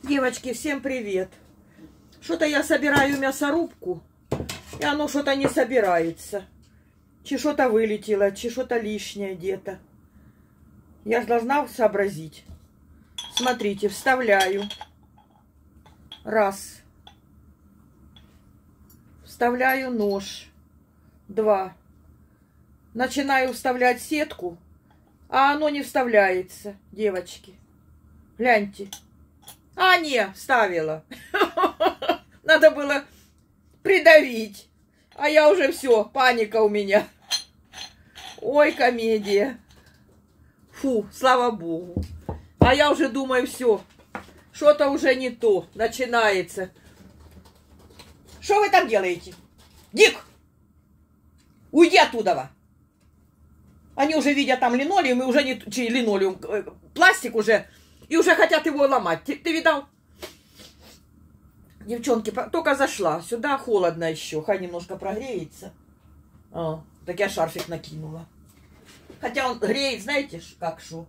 Девочки, всем привет! Что-то я собираю мясорубку, и оно что-то не собирается. Чи что-то вылетело, чи что-то лишнее где-то. Я же должна сообразить. Смотрите, вставляю. Раз. Вставляю нож. Два. Начинаю вставлять сетку, а оно не вставляется, девочки. Гляньте. А, не, вставила. Надо было придавить. А я уже все, паника у меня. Ой, комедия. Фу, слава богу. А я уже думаю, все. Что-то уже не то. Начинается. Что вы там делаете? Дик! Уйди оттуда! Они уже видят там линолеум, и уже не линолеум, пластик уже, и уже хотят его ломать. Ты видал? Девчонки, только зашла. Сюда холодно еще. Хай немножко прогреется. Так я шарфик накинула. Хотя он греет, знаете, как шо.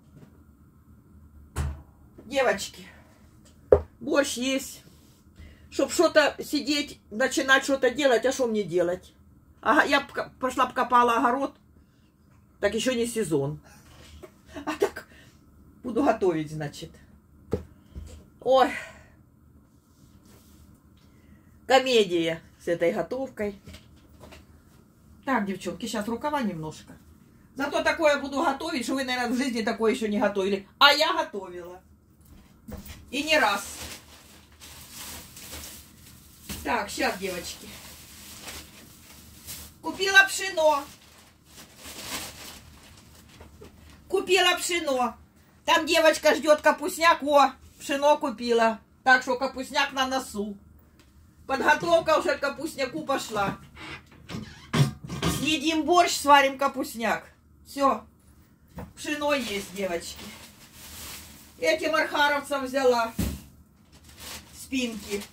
Девочки, борщ есть. Чтоб что-то сидеть, начинать что-то делать, а что мне делать? Ага, я пошла покопала огород. Так еще не сезон. А так буду готовить, значит. Ой. Комедия с этой готовкой. Так, девчонки, сейчас рукава немножко. Зато такое буду готовить, что вы, наверное, в жизни такое еще не готовили. А я готовила. И не раз. Так, сейчас, девочки. Купила пшено. Купила пшено. Там девочка ждет капустняк. О, пшено купила. Так что капустняк на носу. Подготовка уже к капустняку пошла. Съедим борщ, сварим капустняк. Все. Пшено есть, девочки. Этим архаровцам взяла. Спинки.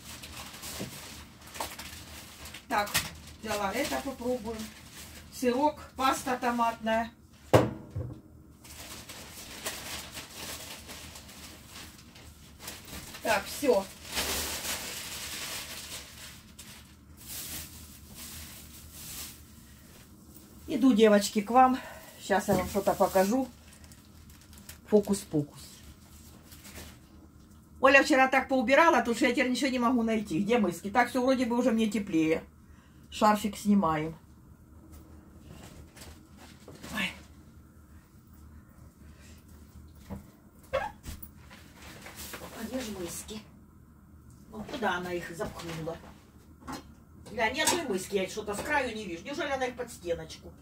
Так, взяла это, попробуем. Сырок, паста томатная. Так, все. Иду, девочки, к вам. Сейчас я вам что-то покажу. Фокус-покус. Оля вчера так поубирала, тут что я теперь ничего не могу найти. Где мыски? Так, все вроде бы уже мне теплее. Шарфик снимаем. Ой. А где же мыски? Ну, куда она их запхнула? Да, ни одной мыски, я что-то с краю не вижу. Неужели она их под стеночку?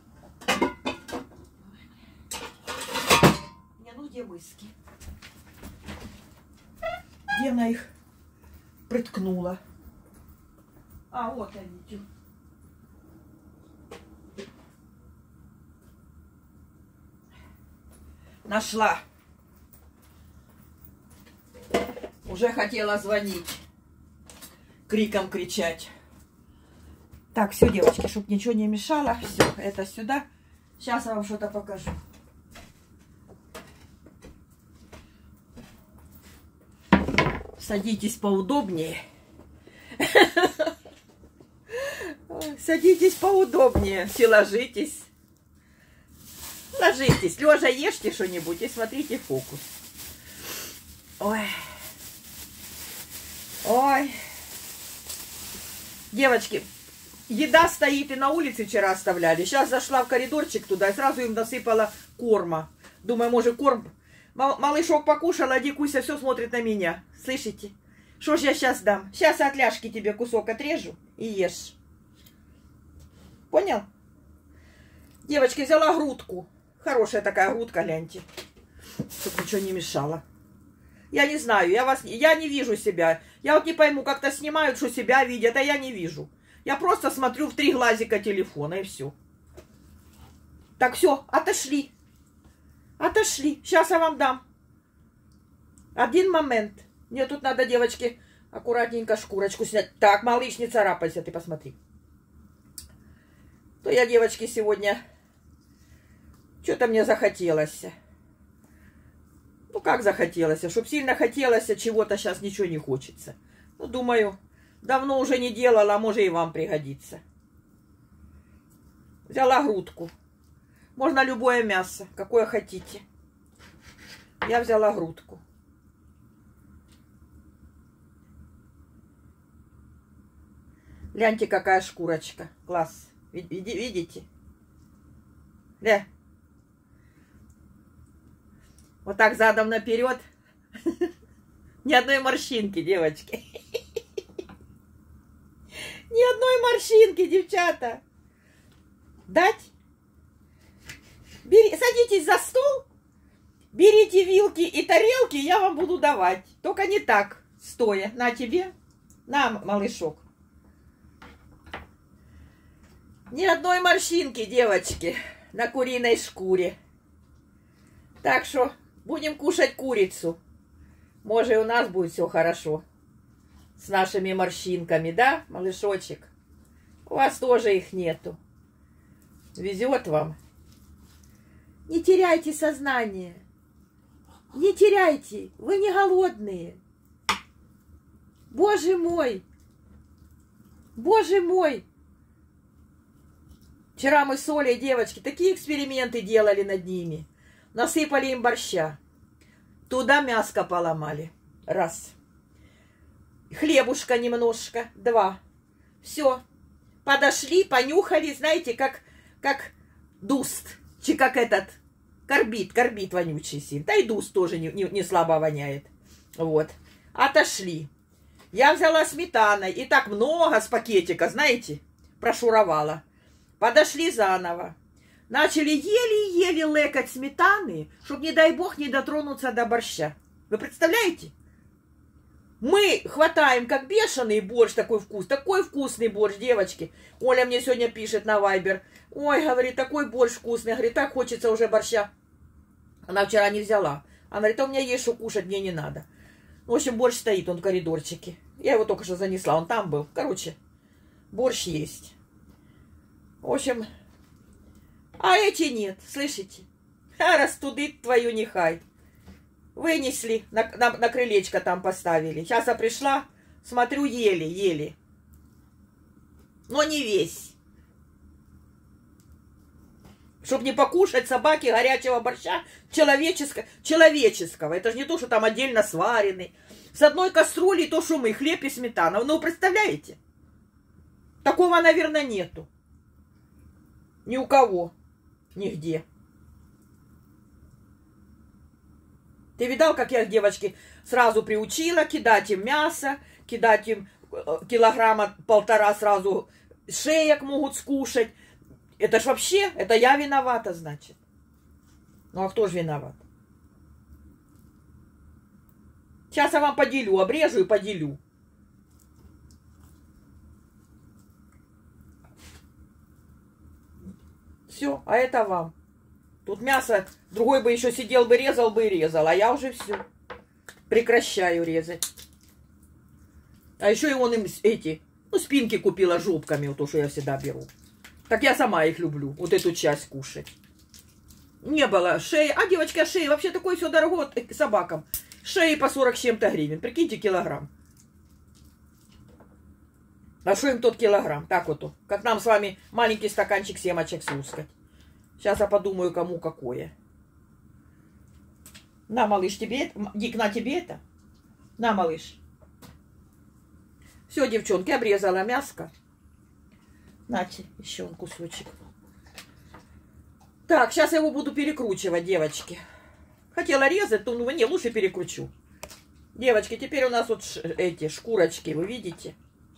Не, ну где мыски? Где она их приткнула? А, вот они. Нашла. Уже хотела звонить. Криком кричать. Так, все, девочки, чтобы ничего не мешало. Все, это сюда. Сейчас я вам что-то покажу. Садитесь поудобнее. Садитесь поудобнее. Все ложитесь. Ложитесь. Лежа ешьте что-нибудь и смотрите фокус. Ой. Ой. Девочки, еда стоит и на улице вчера оставляли. Сейчас зашла в коридорчик туда и сразу им насыпала корма. Думаю, может, корм. Малышок покушал, а Дикуся все смотрит на меня. Слышите? Что ж я сейчас дам? Сейчас от ляжки тебе кусок отрежу и ешь. Понял? Девочки, взяла грудку. Хорошая такая грудка, гляньте. Чтобы ничего не мешало. Я не знаю, я не вижу себя. Я вот не пойму, как-то снимают, что себя видят, а я не вижу. Я просто смотрю в 3 глазика телефона и все. Так, все, отошли. Отошли. Сейчас я вам дам. Один момент. Мне тут надо, девочки, аккуратненько шкурочку снять. Так, малыш, не царапайся, ты посмотри. То я, девочки, сегодня... Что-то мне захотелось. Ну, как захотелось. Чтоб сильно хотелось, чего-то сейчас ничего не хочется. Ну, думаю, давно уже не делала, а может и вам пригодится. Взяла грудку. Можно любое мясо, какое хотите. Я взяла грудку. Гляньте, какая шкурочка. Класс. Видите? Да. Вот так задом наперед. Ни одной морщинки, девочки. Ни одной морщинки, девчата. Дать? Садитесь за стол. Берите вилки и тарелки, я вам буду давать. Только не так, стоя. На тебе. На, малышок. Ни одной морщинки, девочки, на куриной шкуре. Так что будем кушать курицу. Может, и у нас будет все хорошо. С нашими морщинками, да, малышочек? У вас тоже их нету. Везет вам. Не теряйте сознание. Не теряйте. Вы не голодные. Боже мой. Боже мой. Вчера мы с Олей, девочки, такие эксперименты делали над ними. Насыпали им борща. Туда мяско поломали. Раз. Хлебушка немножко. Два. Все. Подошли, понюхали, знаете, как дуст. Чи как этот, корбит вонючий син. Да и дуст тоже не слабо воняет. Вот. Отошли. Я взяла сметаной. И так много с пакетика, знаете, прошуровала. Подошли заново. Начали еле-еле лекать сметаны, чтобы, не дай бог, не дотронуться до борща. Вы представляете? Мы хватаем, как бешеный, борщ такой вкусный борщ, девочки. Оля мне сегодня пишет на Вайбер. Ой, говорит, такой борщ вкусный. Говорит, так хочется уже борща. Она вчера не взяла. Она говорит, а у меня есть что кушать, мне не надо. В общем, борщ стоит, он в коридорчике. Я его только что занесла, он там был. Короче, борщ есть. В общем, а эти нет, слышите? А растудит твою нехай. Вынесли, на крылечко там поставили. Сейчас я пришла, смотрю, еле. Но не весь. Чтоб не покушать собаки горячего борща человеческого. Это же не то, что там отдельно сваренный. С одной кастрюли то, что мы, хлеб и сметана. Ну, представляете? Такого, наверное, нету. Ни у кого. Нигде. Ты видал, как я, девочки, сразу приучила кидать им мясо, кидать им килограмма 1,5 сразу шеек могут скушать. Это ж вообще, это я виновата, значит. Ну, а кто же виноват? Сейчас я вам поделю, обрежу и поделю. Все, а это вам. Тут мясо, другой бы еще сидел бы, резал бы и резал, а я уже все. Прекращаю резать. А еще и он им спинки купила жопками, вот то, что я всегда беру. Так я сама их люблю, вот эту часть кушать. Не было шеи, а девочка, шеи, вообще такое все дорого собакам. Шеи по 40 с чем-то гривен, прикиньте, килограмм. А что им тот килограмм? Так вот, как нам с вами маленький стаканчик семечек слускать. Сейчас я подумаю, кому какое. На, малыш, тебе это. Дик, на тебе это. На, малыш. Все, девчонки, обрезала мяско. Нате, еще он кусочек. Так, сейчас я его буду перекручивать, девочки. Хотела резать, то ну, не, лучше перекручу. Девочки, теперь у нас вот эти шкурочки, вы видите?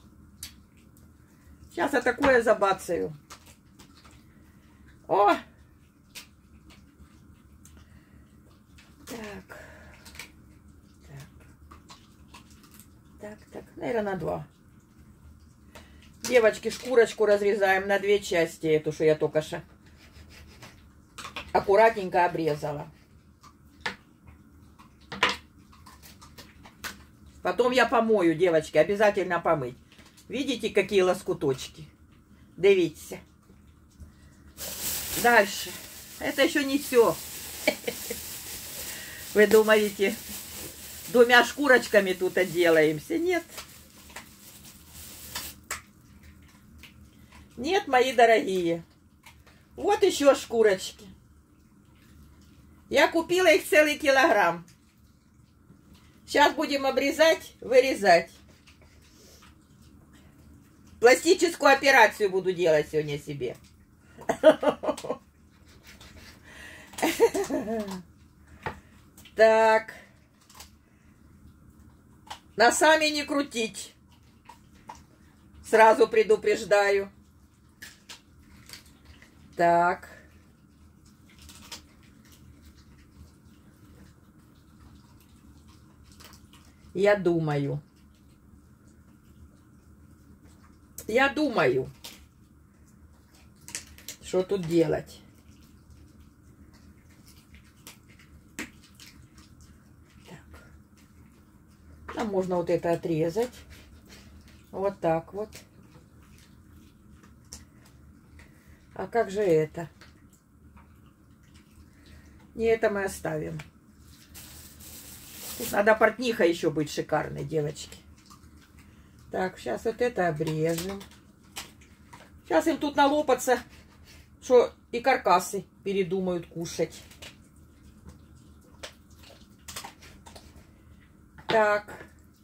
Сейчас я такое забацаю. О! Так. Наверное, на 2. Девочки, шкурочку разрезаем на 2 части. Эту, что я только что аккуратненько обрезала. Потом я помою, девочки, обязательно помыть. Видите, какие лоскуточки? Дивіться. Дальше. Это еще не все. Вы думаете, двумя шкурочками тут отделаемся? Нет. Нет, мои дорогие. Вот еще шкурочки. Я купила их целый килограмм. Сейчас будем обрезать, вырезать. Пластическую операцию буду делать сегодня себе. Так. Носами не крутить. Сразу предупреждаю. Так. Я думаю, что тут делать. Так. А можно вот это отрезать. Вот так вот. А как же это? Не, это мы оставим. Тут надо портниха еще быть шикарной, девочки. Так, сейчас вот это обрежем. Сейчас им тут налопаться, что и каркасы передумают кушать. Так.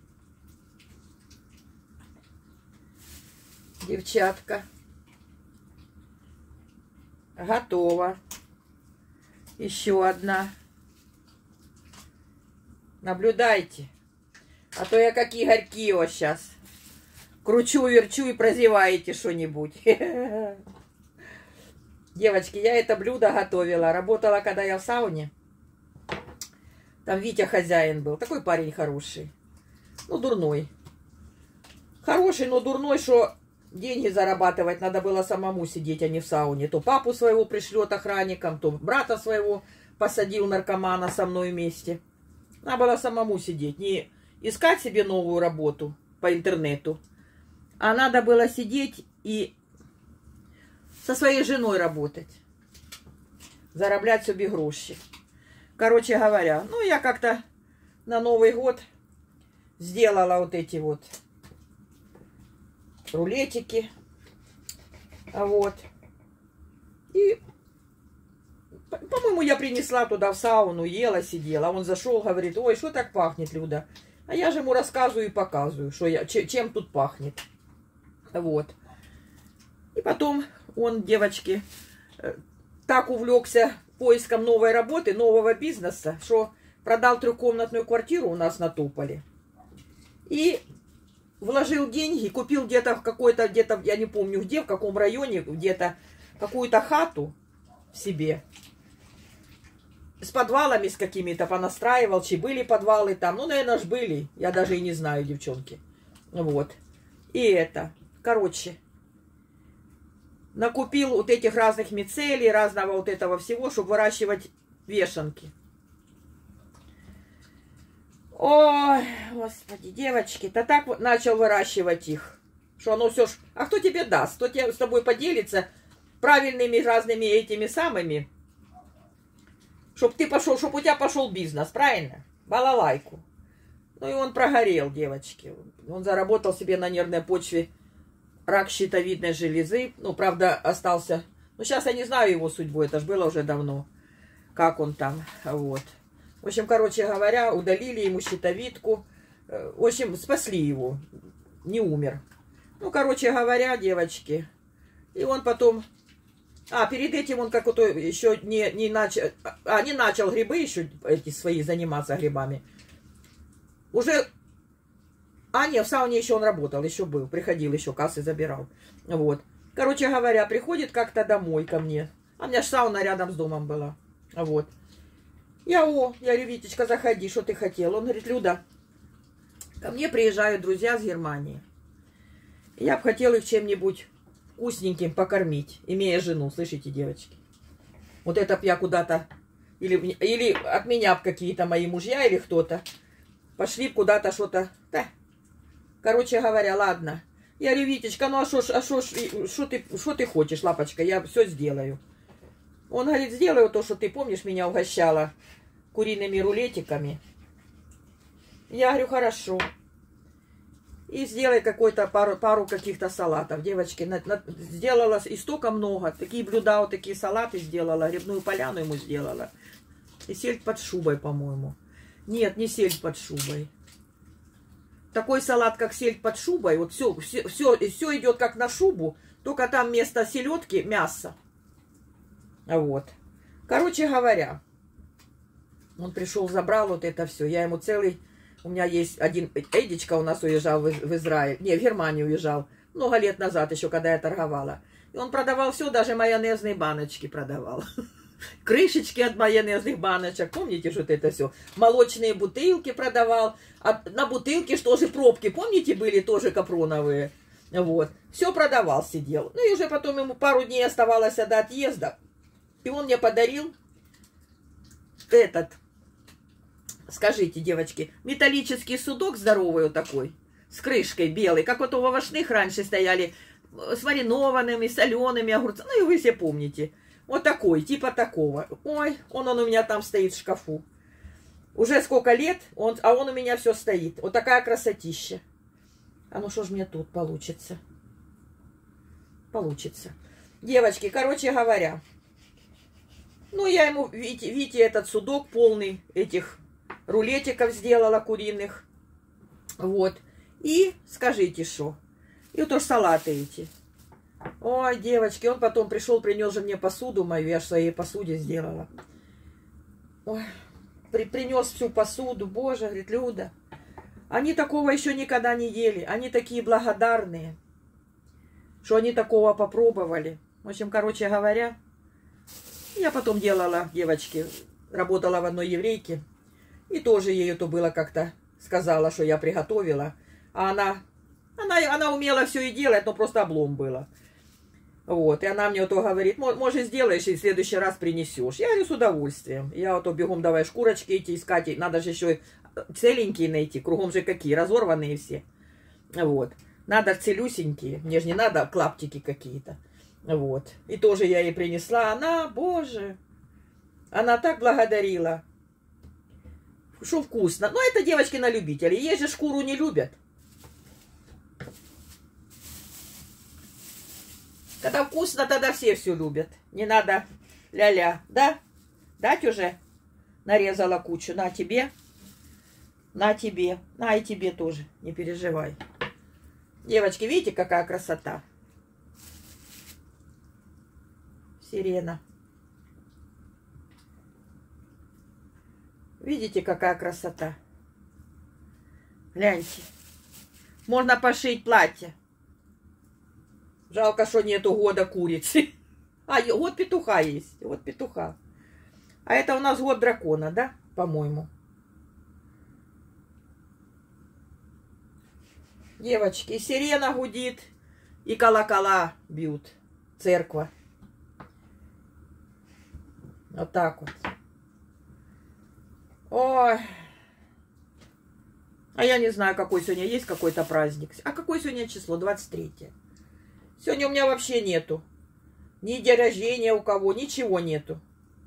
Девчатка. Готово. Еще одна. Наблюдайте. А то я как Игорь вот сейчас. Кручу, верчу и прозеваете что-нибудь. Девочки, я это блюдо готовила. Работала, когда я в сауне. Там Витя хозяин был. Такой парень хороший. Ну, дурной. Хороший, но дурной, что деньги зарабатывать надо было самому сидеть, а не в сауне. То папу своего пришлет охранником, то брата своего посадил наркомана со мной вместе. Надо было самому сидеть. Не искать себе новую работу по интернету. А надо было сидеть и со своей женой работать. Зараблять себе гроши. Короче говоря, ну я как-то на Новый год сделала вот эти вот рулетики. Вот. И, по-моему, я принесла туда в сауну, ела, сидела. Он зашел, говорит: ой, что так пахнет, Люда? А я же ему рассказываю и показываю, что чем тут пахнет. Вот. И потом он, девочки, так увлекся поиском новой работы, нового бизнеса, что продал трехкомнатную квартиру у нас на Туполе. И вложил деньги, купил где-то в какой-то, где-то, я не помню где, в каком районе, где-то какую-то хату себе. С подвалами с какими-то понастраивал, чи были подвалы там. Ну, наверное, ж были. Я даже и не знаю, девчонки. Вот. И это. Короче. Накупил вот этих разных мицелий, разного вот этого всего, чтобы выращивать вешенки. Ой, господи, девочки, так вот начал выращивать их. Что оно все ж... А кто тебе даст? Кто тебе с тобой поделится правильными разными этими самыми? Чтоб ты пошел, чтоб у тебя пошел бизнес, правильно? Балалайку. Ну и он прогорел, девочки. Он заработал себе на нервной почве рак щитовидной железы. Ну, правда, остался... Ну, сейчас я не знаю его судьбу, это же было уже давно. Как он там, вот. В общем, короче говоря, удалили ему щитовидку. В общем, спасли его. Не умер. Ну, короче говоря, девочки. И он потом... А, перед этим он как-то еще не начал грибы еще эти свои заниматься грибами. Уже... А, нет, в сауне еще он работал, еще был. Приходил, еще кассы забирал. Вот. Короче говоря, приходит как-то домой ко мне. А у меня ж сауна рядом с домом была. Вот. Я говорю: Витечка, заходи, что ты хотел? Он говорит: Люда, ко мне приезжают друзья с Германии. Я бы хотел их чем-нибудь вкусненьким покормить, имея жену, слышите, девочки? Вот это б я куда-то... Или от меня б какие-то мои мужья или кто-то пошли б куда-то что-то... Да. Короче говоря, ладно. Я говорю: Витечка, ну а что ты хочешь, лапочка? Я все сделаю. Он говорит: сделаю то, что ты помнишь, меня угощала куриными рулетиками. Я говорю, хорошо. И сделай какой-то пару каких-то салатов. Девочки, сделала и столько много. Такие блюда, вот такие салаты сделала. Грибную поляну ему сделала. И сельдь под шубой, по-моему. Нет, не сельдь под шубой. Такой салат, как сельдь под шубой. Вот все идет как на шубу. Только там вместо селедки мясо. Вот. Короче говоря. Он пришел, забрал вот это все. Я ему целый... У меня есть один Эдичка у нас уезжал в Израиль. Не, в Германию уезжал. Много лет назад еще, когда я торговала. И он продавал все, даже майонезные баночки продавал. Крышечки от майонезных баночек. Помните, что это все? Молочные бутылки продавал. А на бутылке что же пробки, помните, были тоже капроновые? Вот. Все продавал, сидел. Ну и уже потом ему пару дней оставалось до отъезда. И он мне подарил этот... Скажите, девочки, металлический судок здоровый вот такой, с крышкой белой, как вот у овощных раньше стояли, с маринованными, солеными огурцами, ну и вы все помните. Вот такой, типа такого. Ой, он у меня там стоит в шкафу. Уже сколько лет, а он у меня все стоит. Вот такая красотища. А ну что ж мне тут получится? Получится. Девочки, короче говоря, ну я ему, видите, этот судок полный этих... рулетиков сделала куриных. Вот. И скажите, что? И вот тоже салаты эти. Ой, девочки, он потом пришел, принес же мне посуду мою. Я же в своей посуде сделала. Ой, принес всю посуду. Боже, говорит, Люда. Они такого еще никогда не ели. Они такие благодарные, что они такого попробовали. В общем, короче говоря, я потом делала, девочки, работала в одной еврейке. И тоже ей это было как-то сказала, что я приготовила. А она умела все и делать, но просто облом было. Вот. И она мне вот говорит, может, сделаешь и в следующий раз принесешь. Я говорю, с удовольствием. Я вот бегом давай шкурочки эти искать. Надо же еще целенькие найти. Кругом же какие, разорванные все. Вот. Надо целюсенькие. Мне же не надо клаптики какие-то. Вот. И тоже я ей принесла. Она, боже, она так благодарила. Что вкусно. Но это девочки на любителей. Есть же шкуру не любят. Когда вкусно, тогда все любят. Не надо ля-ля. Да? Дать уже? Нарезала кучу. На тебе. На тебе. На и тебе тоже. Не переживай. Девочки, видите, какая красота? Сирена. Видите, какая красота? Гляньте. Можно пошить платье. Жалко, что нету года курицы. А, год петуха есть. Вот петуха. А это у нас год дракона, да? По-моему. Девочки, сирена гудит. И колокола бьют. Церковь. Вот так вот. Ой. А я не знаю, какой сегодня есть какой-то праздник. А какое сегодня число? 23. Сегодня у меня вообще нету. Ни день рождения у кого, ничего нету.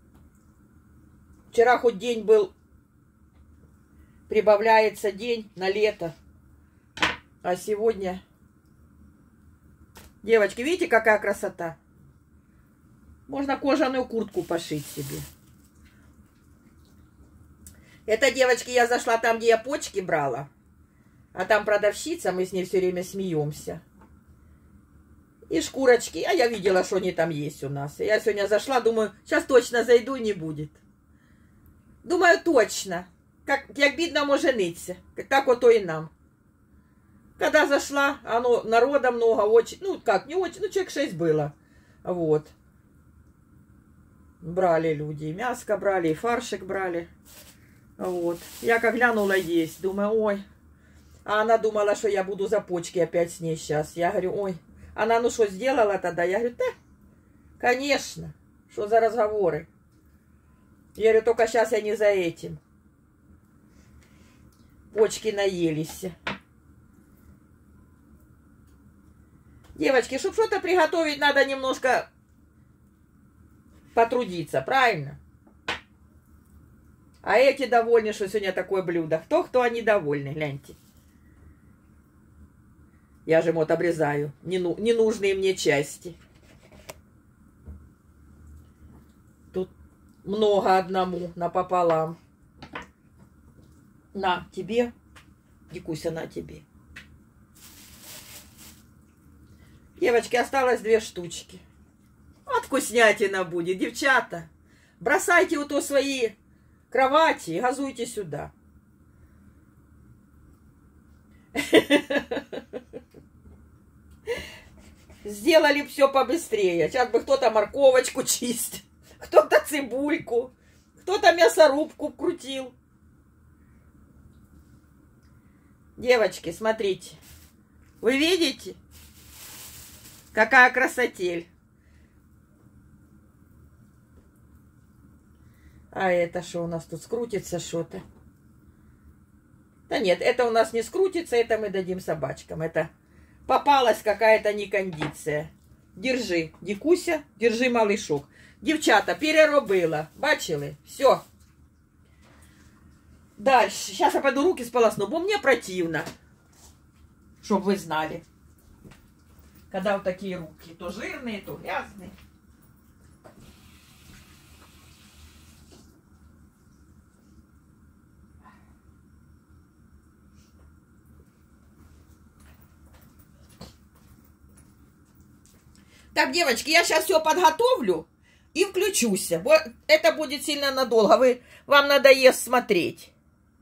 Вчера хоть день был, прибавляется день на лето. А сегодня... Девочки, видите, какая красота? Можно кожаную куртку пошить себе. Это, девочки, я зашла там, где я почки брала. А там продавщица, мы с ней все время смеемся. И шкурочки. А я видела, что они там есть у нас. И я сегодня зашла, думаю, сейчас точно зайду, не будет. Думаю, точно. Як бідному жениться. Так вот то и нам. Когда зашла, оно народа много, очень, ну как, не очень, ну человек 6 было. Вот. Брали люди, и мяско брали, и фаршик брали. Вот. Я как глянула есть, думаю, ой. А она думала, что я буду за почки опять с ней сейчас. Я говорю, ой. Она, ну что, сделала тогда? Я говорю, да, конечно. Что за разговоры? Я говорю, только сейчас я не за этим. Почки наелись. Девочки, чтобы что-то приготовить, надо немножко потрудиться, правильно? А эти довольны, что сегодня такое блюдо. Кто они довольны, гляньте. Я же вот обрезаю ненужные мне части. Тут много одному напополам. На тебе, Дикуся, на тебе. Девочки, осталось 2 штучки. Вот вкуснятина будет, девчата. Бросайте вот у свои кровати и газуйте сюда. Сделали все побыстрее. Сейчас бы кто-то морковочку чистил, кто-то цибульку, кто-то мясорубку крутил. Девочки, смотрите. Вы видите? Какая красотель. А это что у нас тут скрутится что-то? Да нет, это у нас не скрутится, это мы дадим собачкам. Это попалась какая-то некондиция. Держи, Дикуся, держи, малышок. Девчата, переробила. Бачили? Все. Дальше. Сейчас я пойду руки сполосну, бо мне противно. Чтоб вы знали. Когда вот такие руки. То жирные, то грязные. Так, девочки, я сейчас все подготовлю и включусь. Это будет сильно надолго. Вам надоест смотреть.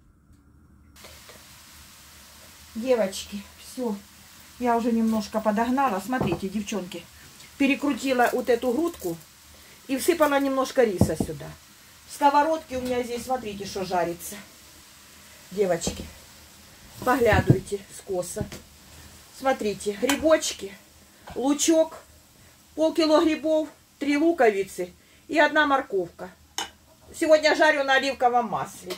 Девочки, все. Я уже немножко подогнала. Смотрите, девчонки. Перекрутила вот эту грудку и всыпала немножко риса сюда. Сковородки у меня здесь, смотрите, что жарится. Девочки, поглядывайте скоса. Смотрите, грибочки, лучок, полкило грибов, 3 луковицы и 1 морковка. Сегодня жарю на оливковом масле.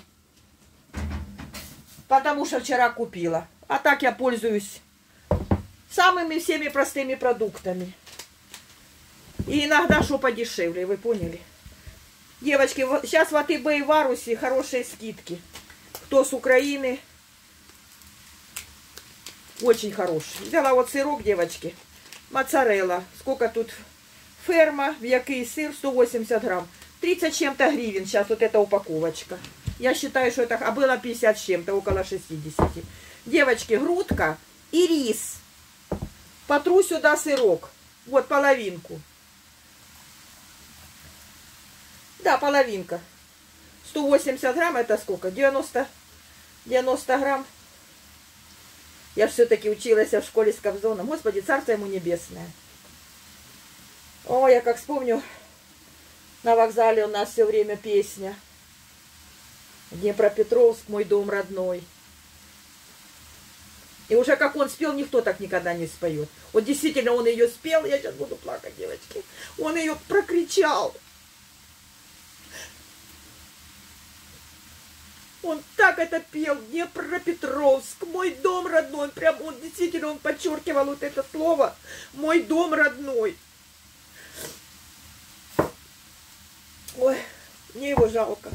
Потому что вчера купила. А так я пользуюсь самыми всеми простыми продуктами. И иногда что подешевле, вы поняли? Девочки, сейчас в АТБ и в Арусе хорошие скидки. Кто с Украины, очень хороший. Взяла вот сырок, девочки. Моцарелла. Сколько тут? Ферма, м'який сыр, 180 грамм. 30 с чем-то гривен сейчас вот эта упаковочка. Я считаю, что это... А было 50 с чем-то, около 60. Девочки, грудка и рис. Потру сюда сырок. Вот половинку. Да, половинка. 180 грамм это сколько? 90 грамм. Я все-таки училась в школе с Кобзоном. Господи, царство ему небесное. О, я как вспомню, на вокзале у нас все время песня. Днепропетровск, мой дом родной. И уже как он спел, никто так никогда не споет. Вот действительно он ее спел, я сейчас буду плакать, девочки. Он ее прокричал. Он так это пел, Днепропетровск, мой дом родной. Прям он действительно, он подчеркивал вот это слово, мой дом родной. Ой, мне его жалко.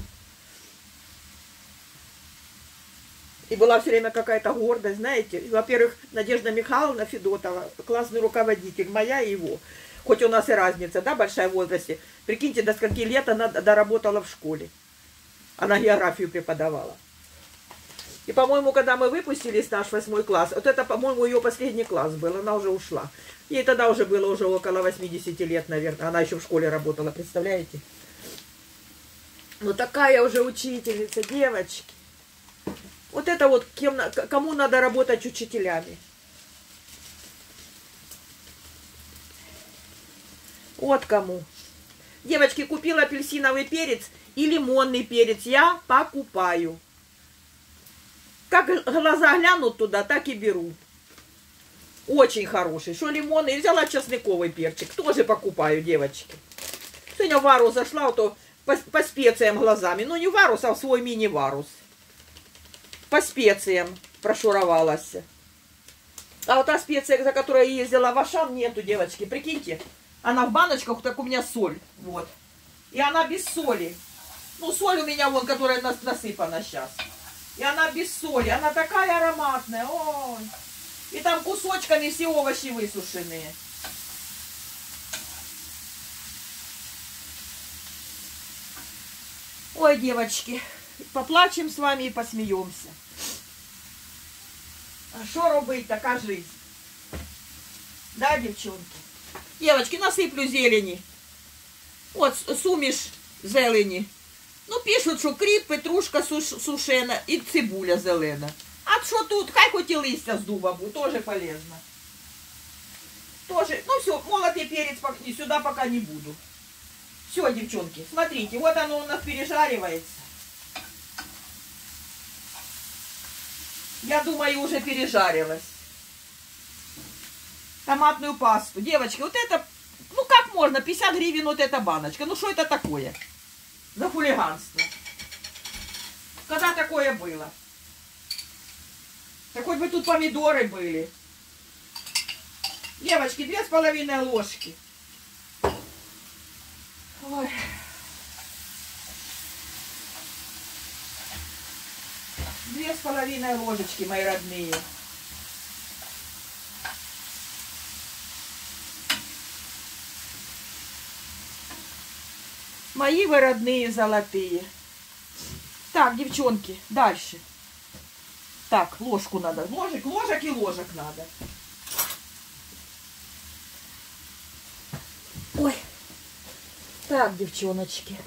И была все время какая-то гордость, знаете. Во-первых, Надежда Михайловна Федотова, классный руководитель, моя и его. Хоть у нас и разница, да, большая в возрасте. Прикиньте, до скольки лет она доработала в школе. Она географию преподавала. И, по-моему, когда мы выпустились, наш 8 класс, вот это, по-моему, ее последний класс был, она уже ушла. Ей тогда уже было уже около 80 лет, наверное. Она еще в школе работала, представляете? Ну, такая уже учительница, девочки. Вот это вот, кому надо работать учителями. Вот кому. Девочки, купила апельсиновый перец и лимонный перец. Я покупаю. Как глаза глянут туда, так и беру. Очень хороший. Что лимонный. И взяла чесноковый перчик. Тоже покупаю, девочки. Сегодня в Арус зашла, то по специям глазами. Ну, не в Арус, а в свой мини-Варус. По специям прошуровалась. А вот та специя, за которой я ездила в Ашан, нету, девочки. Прикиньте, она в баночках, так у меня соль. Вот. И она без соли. Ну, соль у меня вон, которая насыпана сейчас. И она без соли. Она такая ароматная. Ой. И там кусочками все овощи высушенные. Ой, девочки, поплачем с вами и посмеемся. А что робить, такая жизнь? Да, девчонки? Девочки, насыплю зелени. Вот, суміш зелені. Ну, пишуть, що кріп, петрушка сушена і цибуля зелена. А що тут? Хай хоч і листя з дуба буде, тоже полезно. Тоже, ну все, молотый перец сюда пока не буду. Все, девчонки, смотрите, вот оно у нас пережаривается. Я думаю, уже пережарилось. Томатную пасту. Девочки, вот это, ну как можно, 50 гривен вот эта баночка. Ну что это такое? За хулиганство. Когда такое было? Так хоть бы тут помидоры были. Девочки, 2,5 ложки. Ой. Две с половиной ложечки, мои родные. Мои вы родные золотые. Так, девчонки, дальше. Так, ложку надо. Ложек и ложек надо. Ой. Так, девчоночки.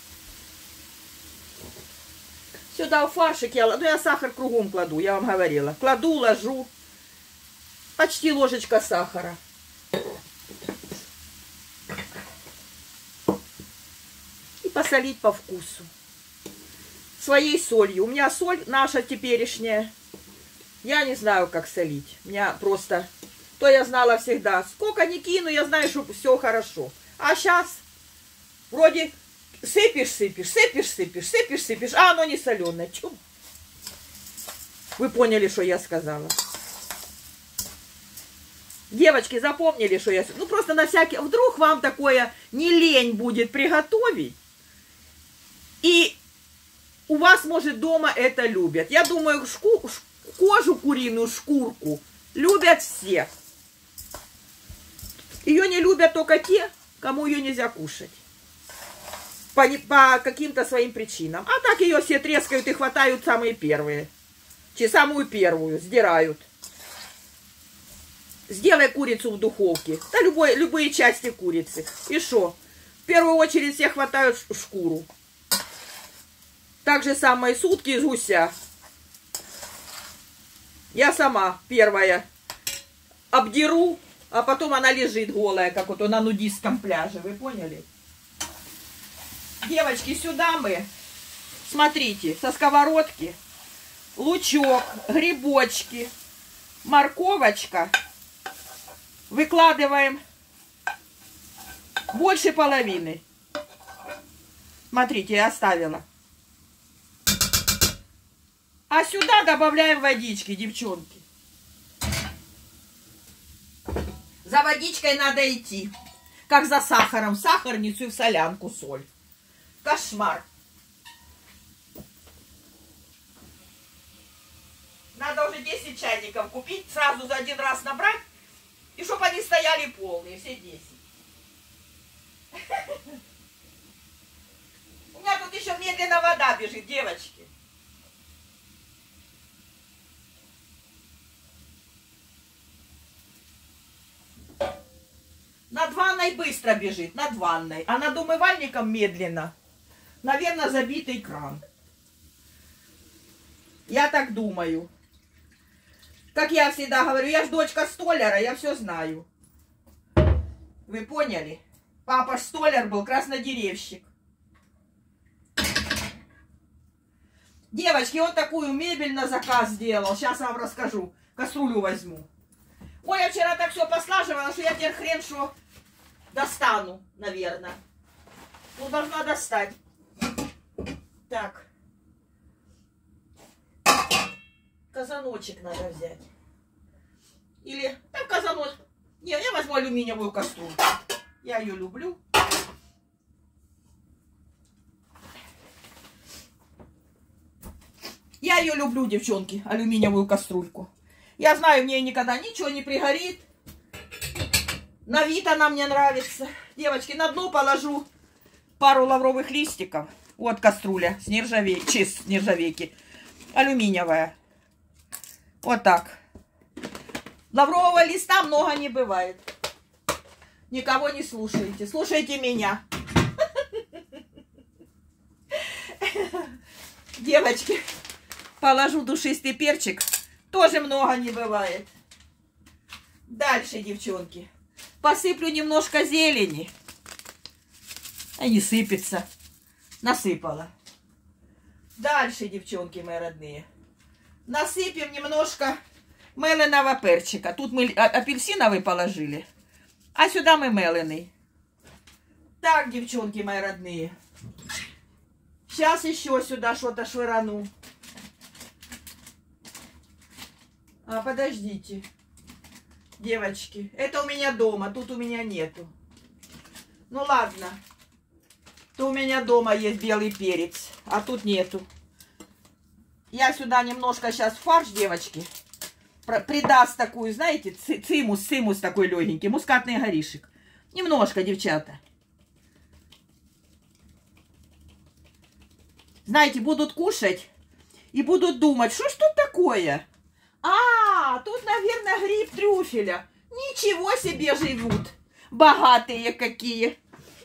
Сюда в фаршик я сахар кругом кладу, я вам говорила. Кладу, ложу. Почти ложечка сахара. И посолить по вкусу. Своей солью. У меня соль наша теперешняя. Я не знаю, как солить. У меня просто... То я знала всегда. Сколько ни кину, я знаю, что все хорошо. А сейчас вроде сыпешь, а оно не соленое. Чум. Вы поняли, что я сказала? Девочки, запомнили, что я... Ну, просто на всякий... Вдруг вам такое не лень будет приготовить. И у вас, может, дома это любят. Я думаю, кожу куриную, шкурку любят все. Ее не любят только те, кому ее нельзя кушать. По каким-то своим причинам. А так ее все трескают и хватают самые первые. Самую первую сдирают. Сделай курицу в духовке. Да любые части курицы. И что? В первую очередь все хватают шкуру. Так же самое сутки из гуся. Я сама первая обдеру, а потом она лежит голая, как вот на нудистском пляже. Вы поняли? Девочки, сюда мы, смотрите, со сковородки, лучок, грибочки, морковочка. Выкладываем больше половины. Смотрите, я оставила. А сюда добавляем водички, девчонки. За водичкой надо идти. Как за сахаром. В сахарницу и в солянку соль. Кошмар. Надо уже 10 чайников купить. Сразу за один раз набрать. И чтобы они стояли полные. Все 10. У меня тут еще медленно вода бежит, девочки. Над ванной быстро бежит, над ванной. А над умывальником медленно. Наверное, забитый кран. Я так думаю. Как я всегда говорю, я ж дочка столяра, я все знаю. Вы поняли? Папа столяр был, краснодеревщик. Девочки, вот такую мебель на заказ сделал. Сейчас вам расскажу. Кастрюлю возьму. Ой, я вчера так все послаживала, что я теперь хрен что достану, наверное. Ну, должна достать. Так. Казаночек надо взять. Или, так, казаночек. Не, я возьму алюминиевую кастрюлю. Я ее люблю. Я ее люблю, девчонки, алюминиевую кастрюльку. Я знаю, мне никогда ничего не пригорит. На вид она мне нравится. Девочки, на дно положу пару лавровых листиков. Вот кастрюля с нержавейки. Алюминиевая. Вот так. Лаврового листа много не бывает. Никого не слушайте. Слушайте меня. Девочки, положу душистый перчик. Тоже много не бывает. Дальше, девчонки. Посыплю немножко зелени. А не сыпется. Насыпала. Дальше, девчонки мои родные. Насыпем немножко меленого перчика. Тут мы апельсиновый положили. А сюда мы меленый. Так, девчонки мои родные. Сейчас еще сюда что-то швырану. А, подождите. Девочки, это у меня дома, тут у меня нету. Ну ладно. То у меня дома есть белый перец, а тут нету. Я сюда немножко сейчас фарш, девочки, придаст такую, знаете, цимус такой легенький, мускатный горишек. Немножко, девчата. Знаете, будут кушать и будут думать, что ж тут такое? А, тут, наверное, гриб трюфеля. Ничего себе живут. Богатые какие.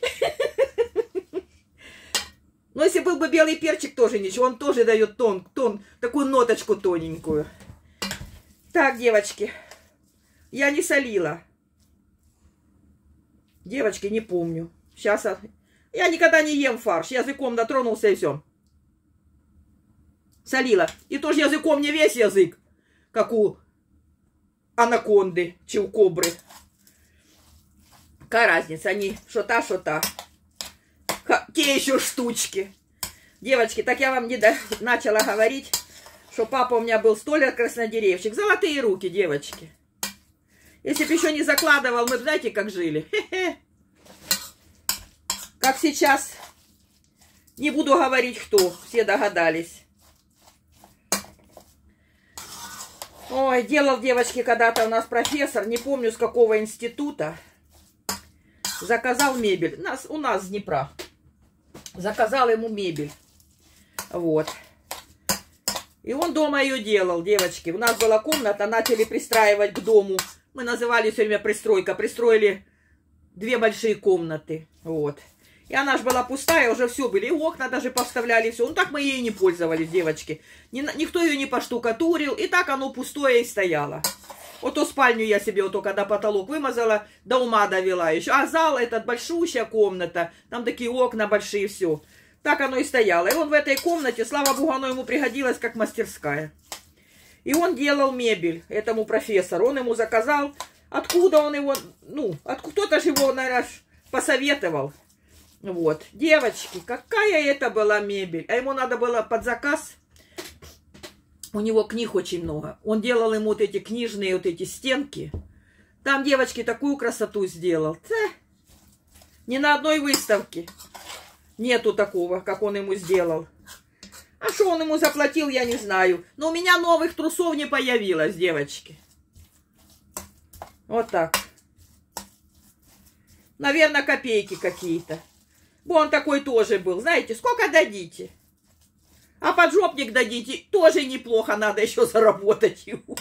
Но если был бы белый перчик, тоже ничего. Он тоже дает тон, такую ноточку тоненькую. Так, девочки. Я не солила. Девочки, не помню. Сейчас я никогда не ем фарш. Языком дотронулся и все. Солила. И тоже языком не весь язык, как у анаконды, чи у кобры. Какая разница? Они что-то. Какие еще штучки. Девочки, так я вам начала говорить, что папа у меня был столяр-краснодеревщик. Золотые руки, девочки. Если бы еще не закладывал, мы бы, знаете, как жили. Хе-хе. Как сейчас. Не буду говорить, кто. Все догадались. Ой, делал, девочки, когда-то у нас профессор, не помню с какого института, заказал мебель. У нас с Днепра. Заказал ему мебель. Вот. И он дома ее делал, девочки. У нас была комната, начали пристраивать к дому. Мы называли все время пристройка. Пристроили 2 большие комнаты. Вот. И она же была пустая, уже все были. И окна даже поставляли, все. Ну так мы ей не пользовались, девочки. Никто ее не поштукатурил. И так оно пустое и стояло. Вот то спальню я себе, вот то, когда потолок вымазала, до ума довела еще. А зал этот, большущая комната. Там такие окна большие, все. Так оно и стояло. И он в этой комнате, слава богу, оно ему пригодилось как мастерская. И он делал мебель этому профессору. Он ему заказал. Откуда он его... Ну, кто-то же его, наверное, посоветовал. Вот. Девочки, какая это была мебель. А ему надо было под заказ. У него книг очень много. Он делал ему вот эти книжные вот эти стенки. Там, девочки, такую красоту сделал. Ни на одной выставке нету такого, как он ему сделал. А что он ему заплатил, я не знаю. Но у меня новых трусов не появилось, девочки. Вот так. Наверное, копейки какие-то. Он такой тоже был. Знаете, сколько дадите? А поджопник дадите, тоже неплохо, надо еще заработать его.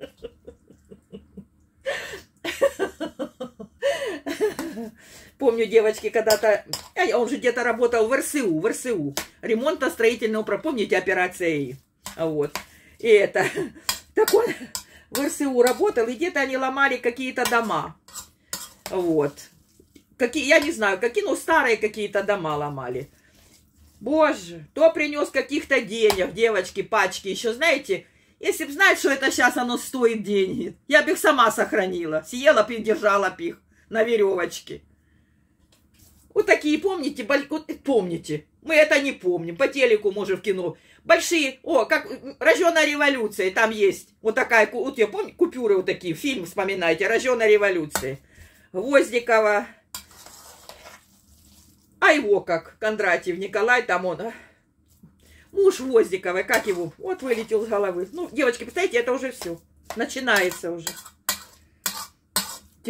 Помню, девочки, когда-то... Он же где-то работал в РСУ. Ремонтно-строительного, помните, операция. Вот. И это... Так он в РСУ работал, и где-то они ломали какие-то дома. Вот. Я не знаю, какие, ну, старые какие-то дома ломали. Боже, то принес каких-то денег, девочки, пачки. Еще, знаете, если бы знать, что это сейчас оно стоит деньги, я бы их сама сохранила. Съела бы и держала бы их на веревочке. Вот такие, помните? Помните. Мы это не помним. По телеку, может, в кино. Большие, как «Рожденная революция», там есть. Вот такая, вот я помню, купюры вот такие, фильм вспоминайте, «Рожденная революция». Гвоздикова. А его как, Кондратьев Николай, там он. Муж Воздиковой, как его? Вот вылетел с головы. Ну, девочки, представляете, это уже все. Начинается уже. Тю.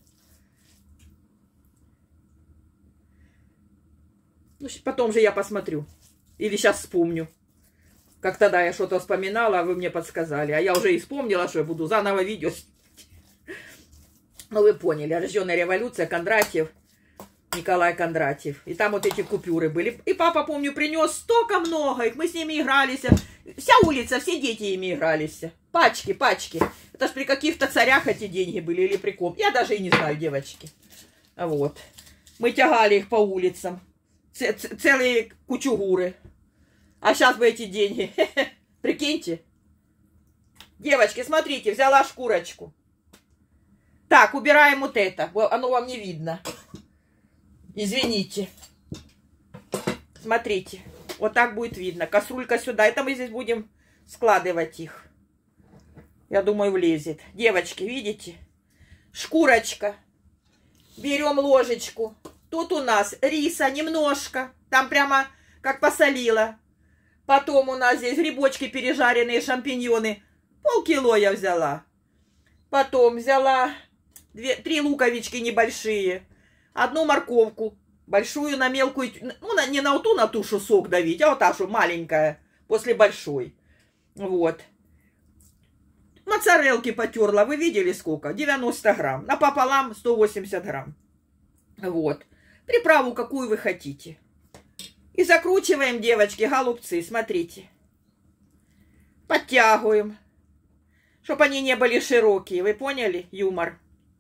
Ну, потом же я посмотрю. Или сейчас вспомню. Как тогда я что-то вспоминала, а вы мне подсказали. А я уже и вспомнила, что я буду заново видео снимать. Ну, вы поняли. Рожденная революция, Кондратьев. Николай Кондратьев. И там вот эти купюры были. И папа, помню, принес столько много их. Мы с ними игрались. Вся улица, все дети ими игрались. Пачки, пачки. Это ж при каких-то царях эти деньги были или при ком. Я даже и не знаю, девочки. Вот. Мы тягали их по улицам. Целые кучугуры. А сейчас бы эти деньги. Прикиньте. Девочки, смотрите, взяла шкурочку. Так, убираем вот это. Оно вам не видно. Извините. Смотрите. Вот так будет видно. Кастрюлька сюда. Это мы здесь будем складывать их. Я думаю, влезет. Девочки, видите? Шкурочка. Берем ложечку. Тут у нас риса немножко. Там прямо как посолила. Потом у нас здесь грибочки пережаренные, шампиньоны. Полкило я взяла. Потом взяла 3 луковички небольшие. 1 морковку. Большую на мелкую. Ну, не на ту, на тушу сок давить, а вот та, что маленькая. После большой. Вот. Моцарелки потерла. Вы видели сколько? 90 грамм. Напополам 180 грамм. Вот. Приправу какую вы хотите. И закручиваем, девочки, голубцы. Смотрите. Подтягиваем. Чтобы они не были широкие. Вы поняли? Юмор.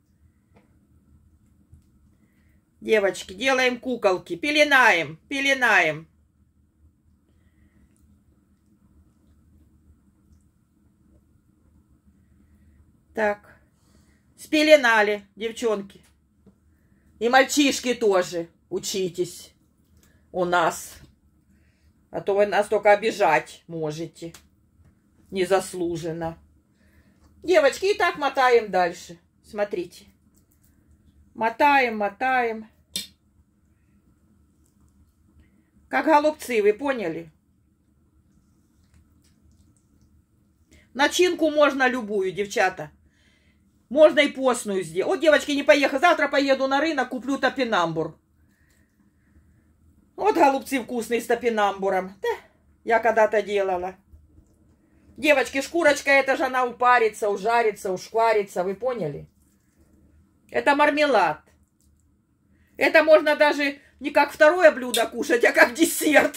Девочки, делаем куколки. Пеленаем. Пеленаем. Так. Спеленали, девчонки. И мальчишки тоже. Учитесь. У нас. А то вы нас только обижать можете. Незаслуженно. Девочки, и так мотаем дальше. Смотрите. Мотаем, мотаем. Как голубцы, вы поняли? Начинку можно любую, девчата. Можно и постную сделать. Вот, девочки, не поехали. Завтра поеду на рынок, куплю топинамбур. Вот голубцы вкусные с топинамбуром. Да, я когда-то делала. Девочки, шкурочка, это же она упарится, ужарится, ушкварится. Вы поняли? Это мармелад. Это можно даже не как второе блюдо кушать, а как десерт.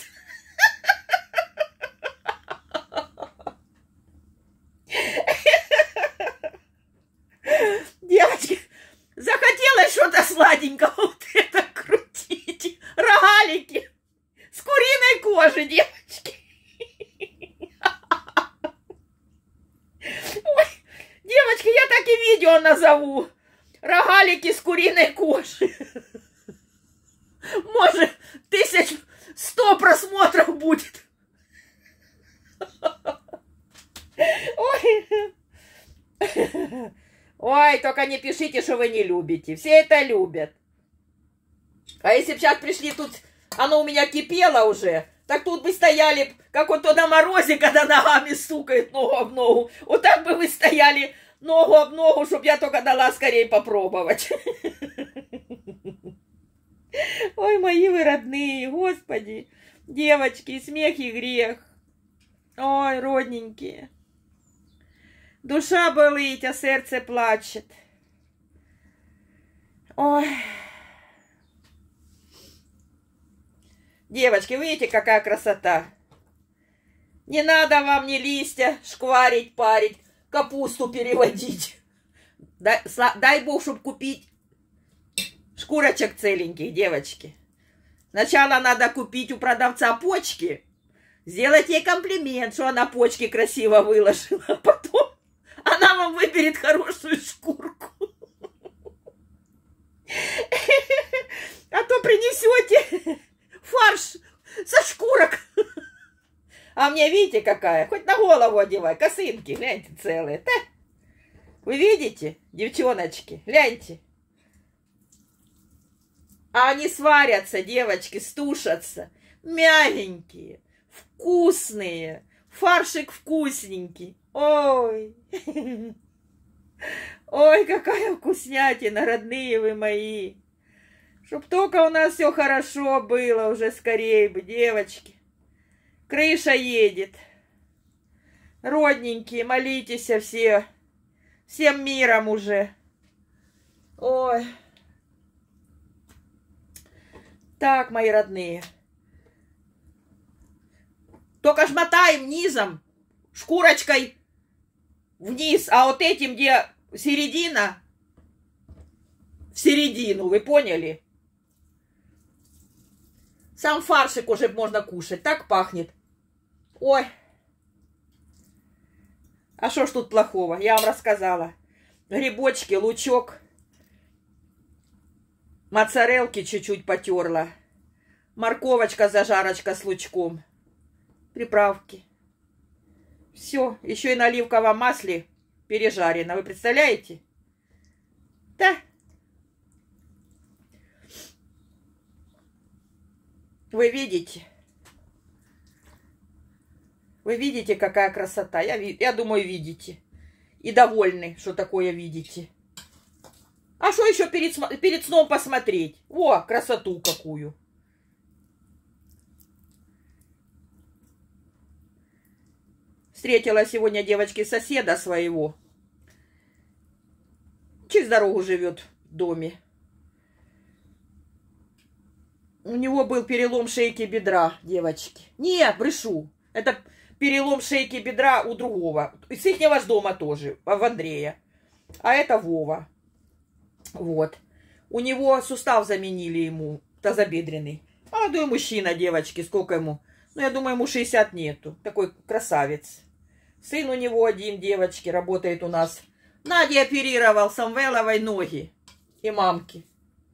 Девочки, захотелось что-то сладенького. Вот это крутить. Рогалики с куриной кожи, девочки. Ой, девочки, я так и видео назову. Рогалики с куриной кожи. Может, 1100 просмотров будет. Ой. Ой, только не пишите, что вы не любите. Все это любят. А если бы сейчас пришли тут, оно у меня кипело уже, так тут бы стояли, как вот то на морозе, когда ногами стукает ногу об ногу. Вот так бы вы стояли ногу об ногу, чтобы я только дала скорее попробовать. Ой, мои вы родные, господи. Девочки, смех и грех. Ой, родненькие. Душа болить, а сердце плачет. Ой. Девочки, видите, какая красота. Не надо вам ни листья шкварить, парить, капусту переводить. Дай Бог, чтобы купить шкурочек целеньких, девочки. Сначала надо купить у продавца почки, сделать ей комплимент, что она почки красиво выложила, а потом она вам выберет хорошую шкурку. А то принесете фарш со шкурок. А мне видите какая? Хоть на голову одевай. Косынки, гляньте, целые. Да? Вы видите, девчоночки? Гляньте. А они сварятся, девочки, стушатся. Мягенькие, Вкусные. Фаршик вкусненький. Ой. Ой, какая вкуснятина, родные вы мои. Чтоб только у нас все хорошо было, уже скорее бы, девочки. Крыша едет. Родненькие, молитесь все. Всем миром уже. Ой. Так, мои родные. Только жмотаем низом, шкурочкой вниз, а вот этим, где середина, в середину, вы поняли? Сам фаршик уже можно кушать, так пахнет. Ой. А что ж тут плохого? Я вам рассказала. Грибочки, лучок, моцарелки чуть-чуть потерла, морковочка, зажарочка с лучком, приправки. Все, еще и на оливковом масле пережарено. Вы представляете? Да. Вы видите? Вы видите, какая красота? Я думаю, видите. И довольны, что такое видите. А что еще перед сном посмотреть? О, красоту какую. Встретила сегодня девочки соседа своего. Через дорогу живет в доме. У него был перелом шейки бедра, девочки. Нет, брешу. Это перелом шейки бедра у другого. С ихнего ж дома тоже, в Андрея. А это Вова. Вот. У него сустав заменили ему, тазобедренный. Молодой мужчина, девочки, сколько ему? Ну, я думаю, ему 60 нету. Такой красавец. Сын у него один, девочки, работает у нас. Надя оперировал Самвеловой ноги и мамки.